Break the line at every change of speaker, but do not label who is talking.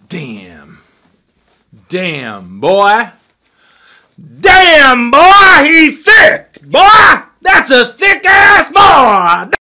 Damn. Damn, boy. Damn, boy, he's thick. Boy, that's a thick-ass boy.